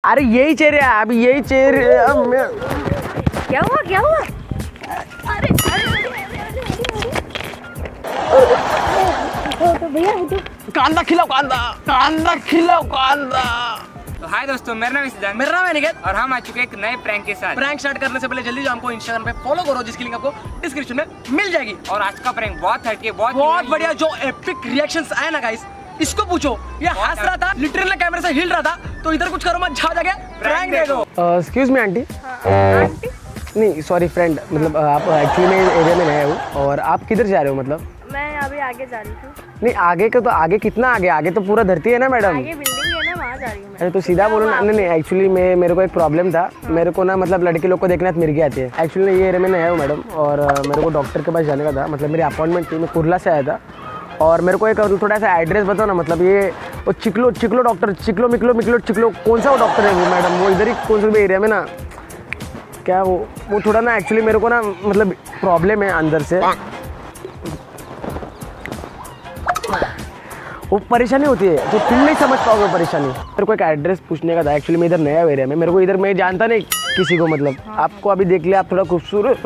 अरे यही चेयर है, अभी यही चेयर। क्या हुआ क्या हुआ? अरे तो भैया कांदा खिलाओ, कांदा खिलाओ, कांदा। तो हाय दोस्तों, मेरा नाम सिद्धांत, मेरा नाम है निकेत और हम आ चुके हैं एक नए प्रैंक के साथ। प्रैंक स्टार्ट करने से पहले जल्दी जो हमको इंस्टाग्राम पे फॉलो करो, जिसकी लिंक आपको डिस्क्रिप्शन में मिल जाएगी। और आज का प्रैंक बहुत हटके, बहुत बढ़िया, जो एपिक रिएक्शंस आए ना गाइस, इसको पूछो। ये हंस रहा था, लिटरली कैमरे से हिल रहा था, तो इधर कुछ करो मत, जाके प्रैंक दे दो। Excuse me aunty. आंटी नहीं सॉरी फ्रेंड, मतलब आप एक्चुअली मैं एरिया में नया हूँ। और आप किधर जा रहे हो? मतलब मैं अभी आगे जा रही हूँ। नहीं आगे का तो आगे कितना आगे? आगे तो पूरा धरती है ना मैडम। आगे बिल्डिंग है ना, वहाँ जा रही हूँ। अरे तो सीधा बोलो ना। नहीं एक्चुअली मेरे को एक प्रॉब्लम था। मेरे को ना मतलब लड़के लोग को देखना मिर्गी आती है। एक्चुअली ये एरिया में नया हूँ मैडम, और मेरे को डॉक्टर के पास जाने का था। मतलब मेरी अपॉइंटमेंट थी, मैं कुर्ला से आया था। और मेरे को एक थोड़ा सा एड्रेस बताओ ना। मतलब ये वो चिकलो डॉक्टर, चिकलो कौन सा वो डॉक्टर है वो मैडम? वो इधर ही कौन सा एरिया में ना, क्या वो थोड़ा ना एक्चुअली मेरे को ना मतलब प्रॉब्लम है अंदर से। वो परेशानी होती है तो तुम नहीं समझ पाओगे परेशानी। मेरे को एक एड्रेस पूछने का था। एक्चुअली मैं इधर नया एरिया में, मेरे को इधर मैं जानता नहीं किसी को। मतलब आपको अभी देख लिया, आप थोड़ा खूबसूरत।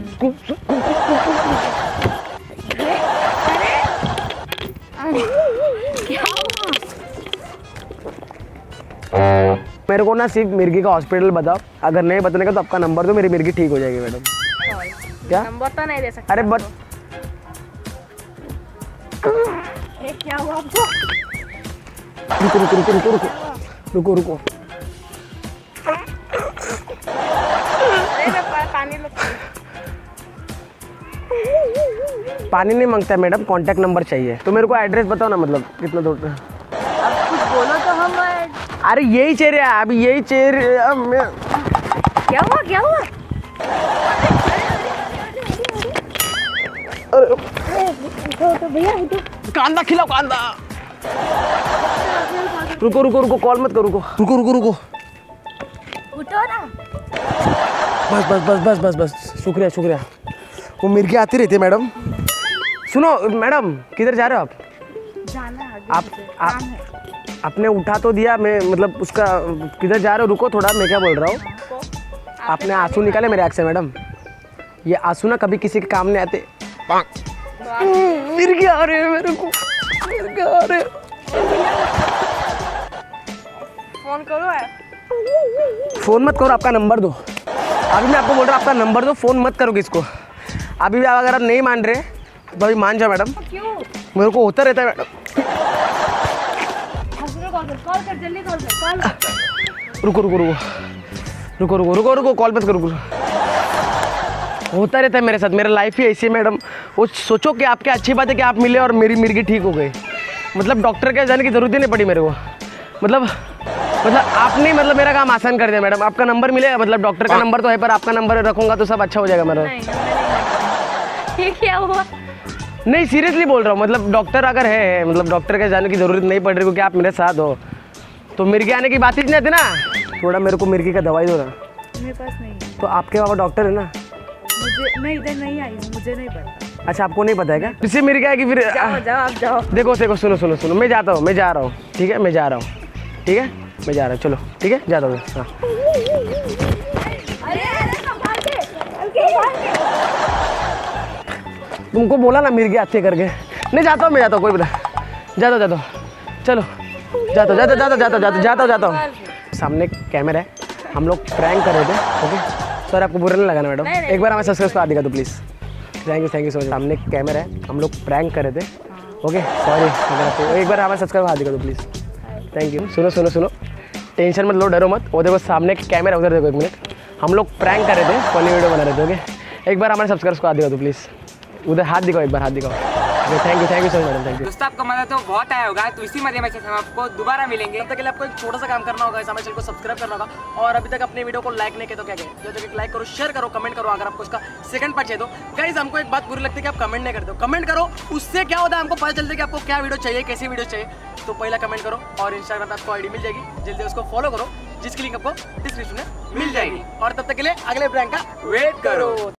मेरे को ना सिर्फ मिर्गी का हॉस्पिटल बताओ। अगर नहीं बताने का तो आपका नंबर दो, मेरी मिर्गी ठीक हो जाएगी मैडम। क्या नंबर तो नहीं दे सकता। अरे बट क्या हुआ आपको? रुको। अरे पानी नहीं मांगता है मैडम, कांटेक्ट नंबर चाहिए। तो मेरे को एड्रेस बताओ ना, मतलब कितना दूर। अब कुछ बोलो तो हम। अरे यही चेयर है, अभी यही चेयर। क्या हुआ क्या हुआ? तो भैया कांदा खिलाओ, कांदा। रुको, कॉल मत करो। रुको। उठो ना। बस। शुक्रिया। वो मिर्गी आती रहती है मैडम। सुनो मैडम, किधर जा रहे हो आप? जाना है आप आपने उठा तो दिया, मैं मतलब उसका किधर जा रहे हो? रुको थोड़ा, मैं क्या बोल रहा हूँ। आपने आंसू निकाले मेरे आँख से मैडम। ये आंसू ना कभी किसी के काम नहीं आते। मिर्गी आ रहे हैं मेरे को, मिर्गी आ रहे। फोन करो है। फोन मत करो, आपका नंबर दो। अभी मैं आपको बोल रहा हूँ, आपका नंबर दो, फोन मत करो किसको। अभी भी अगर आप नहीं मान रहे तो अभी मान जाओ मैडम। क्यों? मेरे को होता रहता है मैडम। कॉल कर जल्दी, कॉल कर। रुको, कॉल मत करो। होता रहता है मेरे साथ, मेरा लाइफ ही ऐसी है मैडम। वो सोचो कि आपकी अच्छी बात है कि आप मिले और मेरी मिर्गी ठीक हो गई। मतलब डॉक्टर के जाने की जरूरत ही नहीं पड़ी मेरे को। मतलब आपने मतलब मेरा काम आसान कर दिया मैडम। आपका नंबर मिलेगा, मतलब डॉक्टर का नंबर तो है, पर आपका नंबर रखूंगा तो सब अच्छा हो जाएगा मेरा। ये क्या हुआ? नहीं सीरियसली बोल रहा हूँ। मतलब डॉक्टर अगर है, मतलब डॉक्टर के जाने की जरूरत नहीं पड़ रही क्योंकि आप मेरे साथ हो, तो मिर्गी आने की बात ही नहीं आती ना। थोड़ा मेरे को मिर्गी का दवाई दो ना। मेरे पास नहीं है। तो आपके बाबा डॉक्टर है ना? मैं इधर नहीं आई हूँ, मुझे नहीं पता। अच्छा आपको नहीं पता है क्या? इससे मिर्गी आएगी फिर। जाओ आप जाओ। देखो सुनो, मैं जाता हूँ, मैं जा रहा हूँ। ठीक है मैं जा रहा हूँ। चलो ठीक है, जाता हूँ। हाँ तुमको बोला ना मिर्गी आती है करके। नहीं जाता हूँ, कोई बोला। जाता हूँ। चलो जाता हूँ। सामने कैमरा है, हम लोग प्रैंक कर रहे थे। ओके सर, आपको बुरा नहीं लगाना मैडम। एक बार हमें सब्सक्राइब करा देगा तो please. Thank you so much. सामने कैमरा है, हम लोग प्रैंक कर रहे थे। ओके सॉरी, अगर आपको एक बार हमें सब्सक्राइब करा देगा तो प्लीज़। Thank you. सुनो, टेंशन मत लो, डरो मत। वो देखो सामने कैमरा, उधर देखो, 1 मिनट। हम लोग प्रैंक कर रहे थे, फनी वीडियो बना रहे थे। ओके एक बार हमारे सब्सक्राइब करा देगा तो प्लीज़। उधर हाथ दिखाओ, एक बार हाथ दिखाओ। Thank you so much madam, thank you. दोस्तों आपको मजा तो बहुत आया होगा, तो इसी मजे में हम आपको दोबारा मिलेंगे। तब तक के लिए आपको एक छोटा सा काम करना होगा, हमारे चैनल को सब्सक्राइब करना होगा। और अभी तक अपने वीडियो को लाइक नहीं किया तो क्या करें, जो लाइक करो, शेयर करो, कमेंट करो। अगर आपको इसका सेकंड पार्ट चाहिए तो गाइस, हमको एक बात बुरी लगती है कि आप कमेंट नहीं करते हो। कमेंट करो, उससे क्या होता है, हमको पता चलता है कि आपको क्या वीडियो चाहिए, कैसी वीडियो चाहिए। तो पहला कमेंट करो, और इंस्टाग्राम पर आपको आईडी मिल जाएगी, जल्दी उसको फॉलो करो, जिसकी लिंक आपको डिस्क्रिप्शन में मिल जाएगी। और तब तक के लिए अगले प्रैंक का वेट करो।